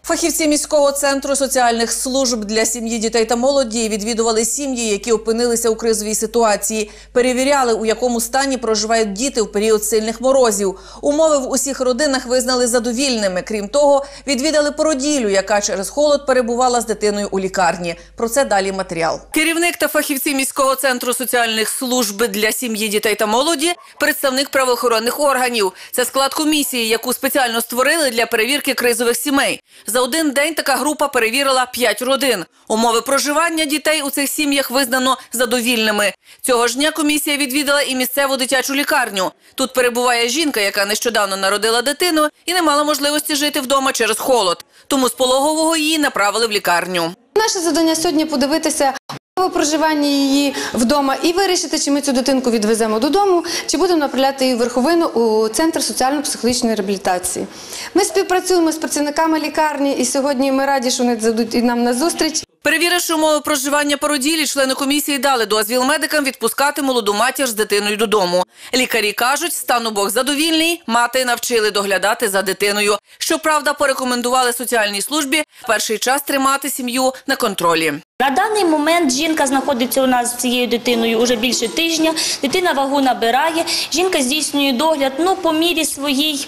Фахівці міського центру соціальних служб для сім'ї, дітей та молоді відвідували сім'ї, які опинилися у кризовій ситуації. Перевіряли, у якому стані проживають діти в період сильних морозів. Умови в усіх родинах визнали задовільними. Крім того, відвідали породіллю, яка через холод перебувала з дитиною у лікарні. Про це далі матеріал. Керівник та фахівці міського центру соціальних служб для сім'ї, дітей та молоді – представник правоохоронних органів. Це склад комісії, яку спеціально створили для перевірки кризових сімей. За один день така група перевірила 5 родин. Умови проживання дітей у цих сім'ях визнано задовільними. Цього ж дня комісія відвідала і місцеву дитячу лікарню. Тут перебуває жінка, яка нещодавно народила дитину і не мала можливості жити вдома через холод. Тому з пологового її направили в лікарню. Наше завдання сьогодні подивитися умови проживання її вдома і вирішити, чи ми цю дитинку відвеземо додому, чи будемо направляти її в Верховину у Центр соціально-психологічної реабілітації. Ми співпрацюємо з працівниками лікарні і сьогодні ми раді, що вони зайдуть і нам на зустріч. Перевіривши умови проживання породіллі, члени комісії дали дозвіл медикам відпускати молоду матір з дитиною додому. Лікарі кажуть, стан обох задовільний, мати навчили доглядати за дитиною. Щоправда, порекомендували соціальній службі перший час тримати сім'ю на контролі. На даний момент жінка знаходиться у нас з цією дитиною уже більше тижня. Дитина вагу набирає, жінка здійснює догляд, по мірі своїй.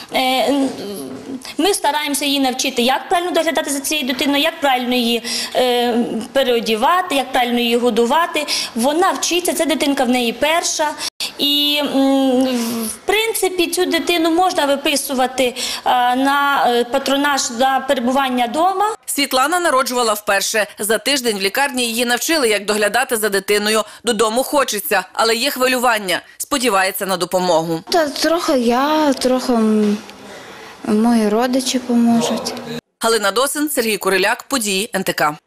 Ми стараємося її навчити, як правильно доглядати за цією дитиною, як правильно її переодівати, як правильно її годувати. Вона вчиться, ця дитинка в неї перша. І, в принципі, цю дитину можна виписувати на патронаж за перебування вдома. Світлана народжувала вперше. За тиждень в лікарні її навчили, як доглядати за дитиною. Додому хочеться, але є хвилювання. Сподівається на допомогу. Трохи я, трохи мої родичі поможуть. Галина Досин, Сергій Куриляк, Події НТК.